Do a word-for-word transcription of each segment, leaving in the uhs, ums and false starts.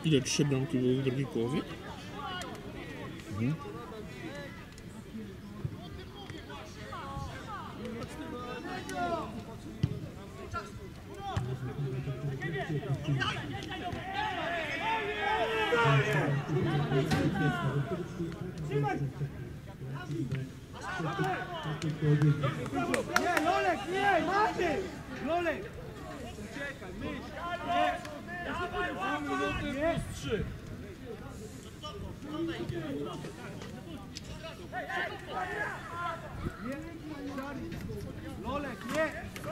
Ile? Trzy bramki były w drugiej połowie? Mhm. Nie, Lolek, nie, Maty! Lolek! Uciekaj, myśl! Nie! Dawaj, łapaj! Nie! Trzy! Lolek, nie!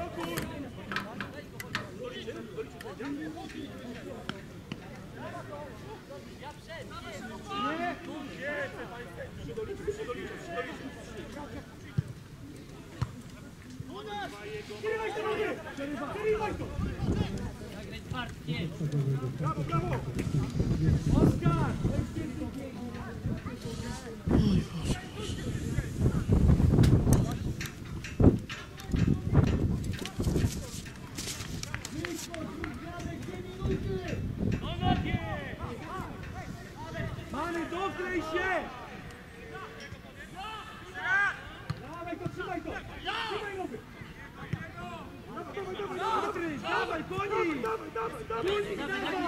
Nie! Przerywaj to nogi! Przerywaj to! Zagraj twardnie! Brawo, brawo! Oskar! Oj Boże. Many, doklej się! Dawaj to, trzymaj to! Trzymaj nowy! Dawaj, dawaj, dawaj! Dawaj, konik! Dawaj, dawaj, dawaj!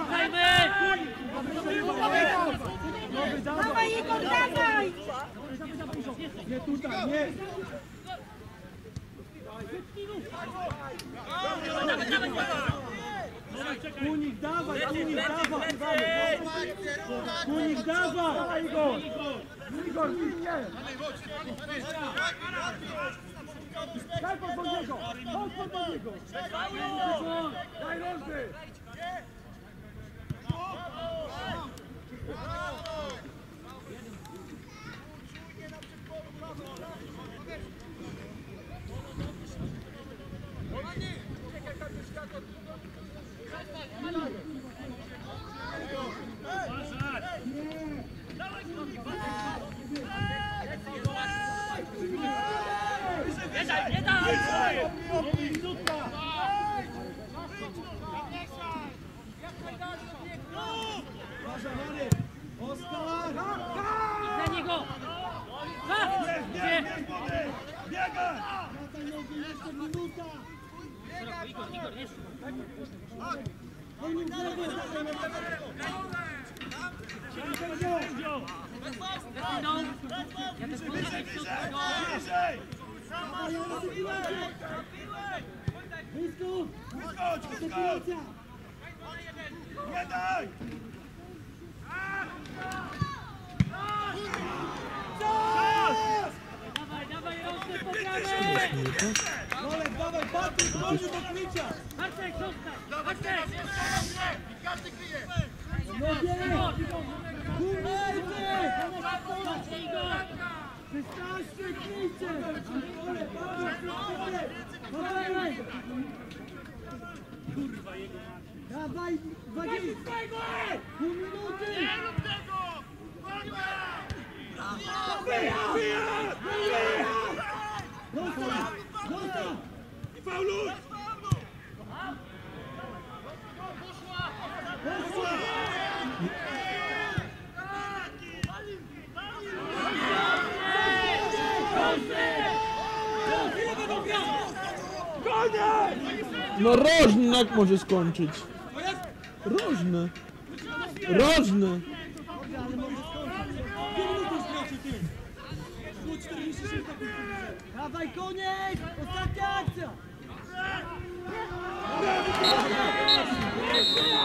Nowy, dawaj! Dawaj, Igor, dawaj! Nie tutaj, nie! Kunik, dawaj, kunik, dawaj! Kunik, dawaj! Igor! Igor, nie! Daj pod niego! Chodź pod niego! Daj rączny! Nie daj! Oskar! Za niego! Biegaj! Igor, Igor, jeszcze! No, ja też muszę być Wyskocz! Wyskocz, wyskocz! Nie daj! Dawaj, dawaj, rączne pogramy! Olek, dawaj, Patryk, proszę do krycia! Bartek, zostań! Bartek! Każdy kryje! No nie! Kumajcie! Chodźcie, Igor! Wystarczy krycie! Olek, Patryk, proszę! Dawaj! Kurwa jego! Dawaj, dwadzieścia! Pół minuty! Nie rób tego! Wyjazd! Wyjazd! Zostaw! Zostaw! Fauluj! Poszła! No rożny jak może skończyć? Rożny. Rożny. Dawaj, koniec! Ostatnia akcja!